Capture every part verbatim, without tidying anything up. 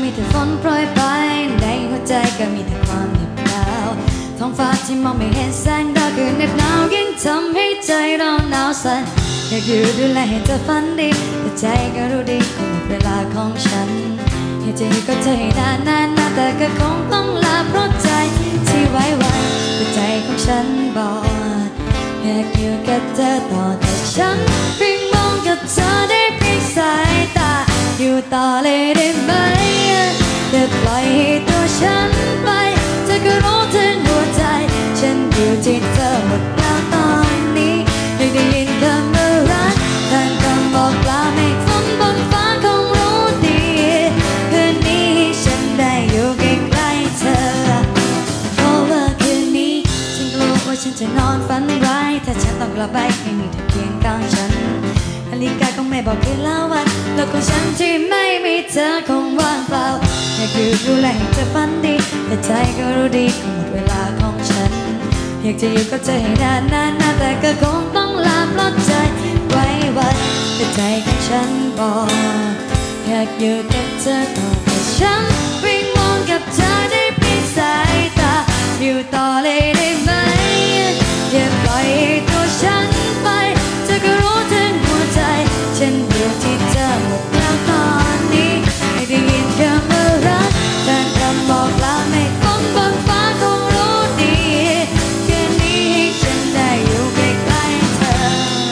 มีแต่ฝนโปรยปลายในหัวใจก็มีแต่ความเหน็บหนาวท้องฟ้าที่มองไม่เห็นแสงดาวคือเหน็บหนาวยิ่งทำให้ใจเราหนาวสั่นอยากอยู่ดูแลให้เธอฝันดีแต่ใจก็รู้ดีคงหมดเวลาของฉันอยากจะอยู่กับเธอให้นานนานนานแต่ก็คงต้องลาเพราะใจที่ไว้วันแต่ใจของฉันบอกอยากอยู่กับเธอต่อแต่ฉันเพียงมองกับเธอได้เพียงสายตาอยู่ต่อเลยได้ไหมแต่ปล่อยให้ตัวฉันไปเธอก็รู้ถึงหัวใจฉันอยู่ที่เธอหมดแล้วตอนนี้ยังได้ยินคำว่ารักทางคำบอกลาเมฆฝนบนฟ้าคงรู้ดีคืนนี้ฉันได้อยู่ใกล้ๆเธอเพราะว่าคืนนี้ฉันกลัวว่าฉันจะนอนฝันร้ายถ้าฉันต้องกลับไปให้มีเธอเคียงข้างฉันนาฬิกาคงไม่บอกเวลาวันโลกของฉันที่ไม่มีเธอคงว่างเปล่าอยากอยู่ดูแลให้เธอฝันดีแต่ใจก็รู้ดีคงหมดเวลาของฉันอยากจะอยู่กับเธอให้นานนานนานแต่ก็คงต้องลาเพราะใจไว้วันแต่ใจของฉันบอกอยากอยู่กับเธอต่อแต่ฉันวิ่งมองกับเธอได้เพียงสายตาอยู่ต่อเลยได้ไหมอย่าปล่อยให้ตัวฉันไปเธอก็รู้ถึงหัวใจฉันอยู่ที่เธอหมดแล้วตอนนี้ไม่ได้ยินคำว่ารักแต่คำบอกลาไม่ฝนบนฟ้าคงรู้ดีคืนนี้ให้ฉันได้อยู่ใกล้ๆเธอ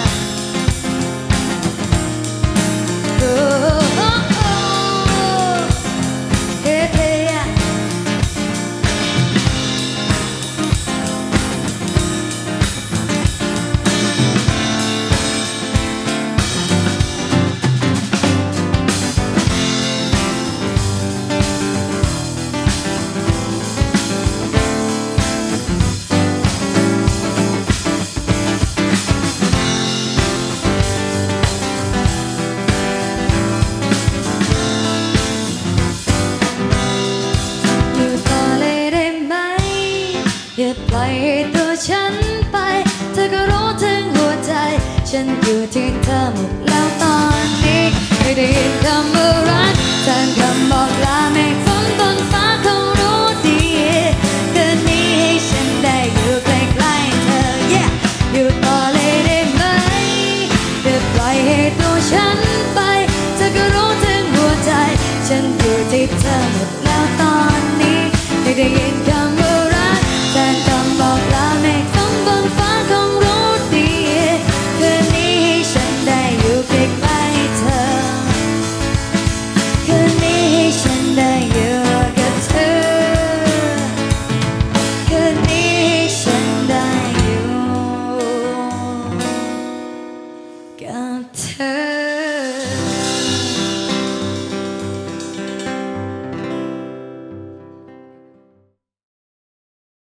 โอ้โอ้โอ้เฮ้เฮ้อย่าปล่อยให้ตัวฉันไปเธอก็รู้ถึงหัวใจฉันอยู่ที่เธอหมดแล้วตอนนี้ไม่ได้ยินคำว่ารักแทนคำบอกลาเมฆฝนบนฟ้าคงรู้ดีคืนนี้ให้ฉันได้อยู่ใกล้ๆเธอ yeah อยู่ต่อเลยได้ไหมอย่าปล่อยให้ตัวฉันไปเธอก็รู้ถึงหัวใจฉันอยู่ที่เธอหมดแล้วตอนนี้ไม่ได้ยินคำว่าแทนคำบอกลาเมฆฝนบนฟ้าคงรู้ดีคืนนี้ให้ฉันได้อยู่ใกล้ๆเธอคืนนี้ให้ฉันได้อยู่กับเธอคืนนี้ให้ฉันได้อยู่กับเธอ